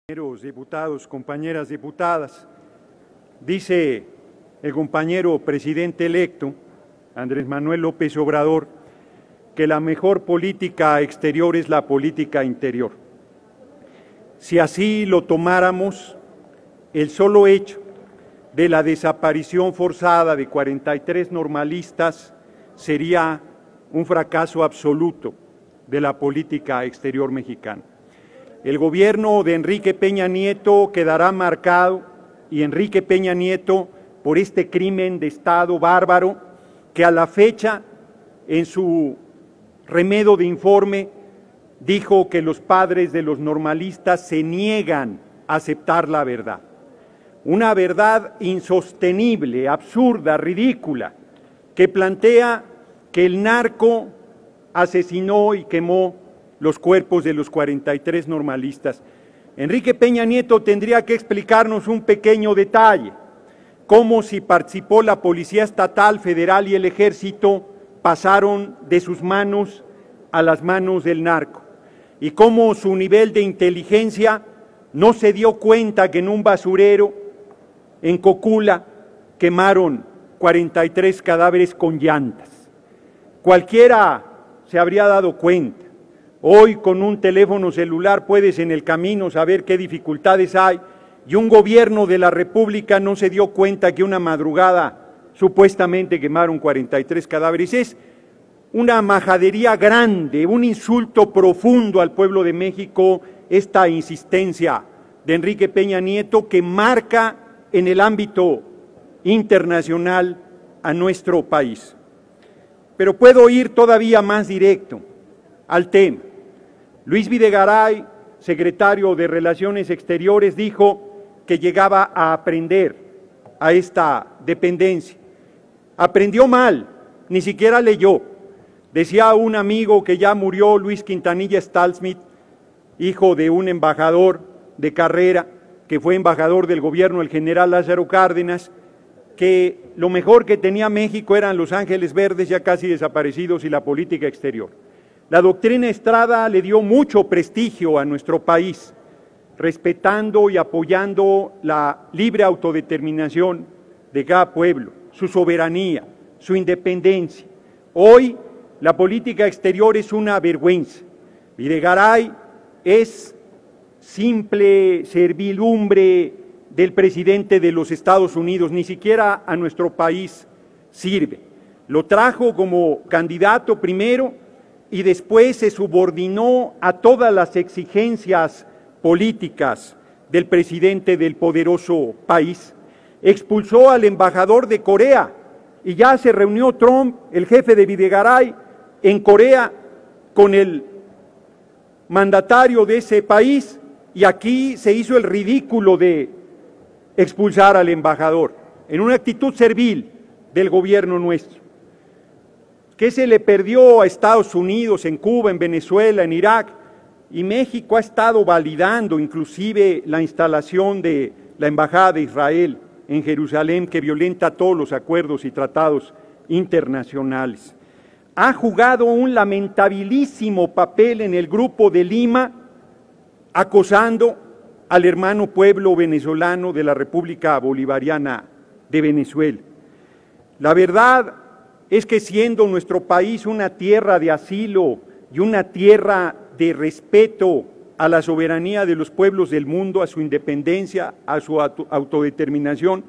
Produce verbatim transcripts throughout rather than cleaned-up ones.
Compañeros diputados, compañeras diputadas, dice el compañero presidente electo, Andrés Manuel López Obrador, que la mejor política exterior es la política interior. Si así lo tomáramos, el solo hecho de la desaparición forzada de cuarenta y tres normalistas sería un fracaso absoluto de la política exterior mexicana. El gobierno de Enrique Peña Nieto quedará marcado, y Enrique Peña Nieto, por este crimen de Estado bárbaro que a la fecha, en su remedo de informe, dijo que los padres de los normalistas se niegan a aceptar la verdad. Una verdad insostenible, absurda, ridícula, que plantea que el narco asesinó y quemó los cuerpos de los cuarenta y tres normalistas. Enrique Peña Nieto tendría que explicarnos un pequeño detalle, cómo si participó la Policía Estatal, Federal y el Ejército pasaron de sus manos a las manos del narco, y cómo su nivel de inteligencia no se dio cuenta que en un basurero en Cocula quemaron cuarenta y tres cadáveres con llantas. Cualquiera se habría dado cuenta. Hoy con un teléfono celular puedes en el camino saber qué dificultades hay, y un gobierno de la República no se dio cuenta que una madrugada supuestamente quemaron cuarenta y tres cadáveres. Es una majadería grande, un insulto profundo al pueblo de México, esta insistencia de Enrique Peña Nieto que marca en el ámbito internacional a nuestro país. Pero puedo ir todavía más directo al tema. Luis Videgaray, secretario de Relaciones Exteriores, dijo que llegaba a aprender a esta dependencia. Aprendió mal, ni siquiera leyó. Decía un amigo que ya murió, Luis Quintanilla Stalsmith, hijo de un embajador de carrera, que fue embajador del gobierno del general Lázaro Cárdenas, que lo mejor que tenía México eran los Ángeles Verdes, ya casi desaparecidos, y la política exterior. La doctrina Estrada le dio mucho prestigio a nuestro país, respetando y apoyando la libre autodeterminación de cada pueblo, su soberanía, su independencia. Hoy la política exterior es una vergüenza. Videgaray es simple servidumbre del presidente de los Estados Unidos, ni siquiera a nuestro país sirve. Lo trajo como candidato primero y después se subordinó a todas las exigencias políticas del presidente del poderoso país. Expulsó al embajador de Corea y ya se reunió Trump, el jefe de Videgaray, en Corea con el mandatario de ese país, y aquí se hizo el ridículo de expulsar al embajador, en una actitud servil del gobierno nuestro. ¿Qué se le perdió a Estados Unidos, en Cuba, en Venezuela, en Irak? Y México ha estado validando inclusive la instalación de la Embajada de Israel en Jerusalén, que violenta todos los acuerdos y tratados internacionales. Ha jugado un lamentabilísimo papel en el Grupo de Lima, acosando al hermano pueblo venezolano de la República Bolivariana de Venezuela. La verdad es que siendo nuestro país una tierra de asilo y una tierra de respeto a la soberanía de los pueblos del mundo, a su independencia, a su autodeterminación,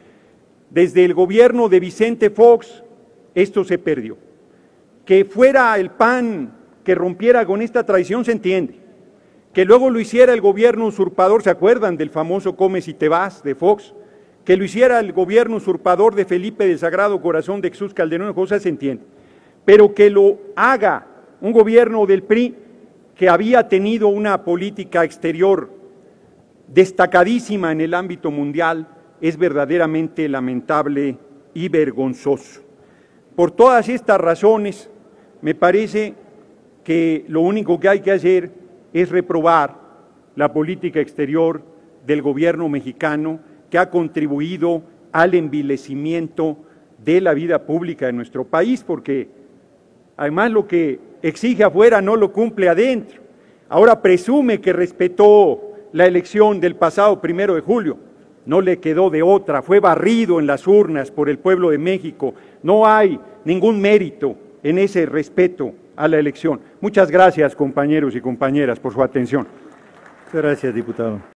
desde el gobierno de Vicente Fox esto se perdió. Que fuera el P A N que rompiera con esta tradición se entiende. Que luego lo hiciera el gobierno usurpador, ¿se acuerdan del famoso Comes y te vas de Fox? Que lo hiciera el gobierno usurpador de Felipe del Sagrado Corazón de Jesús Calderón Hinojosa se entiende. Pero que lo haga un gobierno del P R I que había tenido una política exterior destacadísima en el ámbito mundial es verdaderamente lamentable y vergonzoso. Por todas estas razones, me parece que lo único que hay que hacer es reprobar la política exterior del gobierno mexicano, que ha contribuido al envilecimiento de la vida pública de nuestro país, porque además lo que exige afuera no lo cumple adentro. Ahora presume que respetó la elección del pasado primero de julio. No le quedó de otra, fue barrido en las urnas por el pueblo de México. No hay ningún mérito en ese respeto a la elección. Muchas gracias, compañeros y compañeras, por su atención. Muchas gracias, diputado.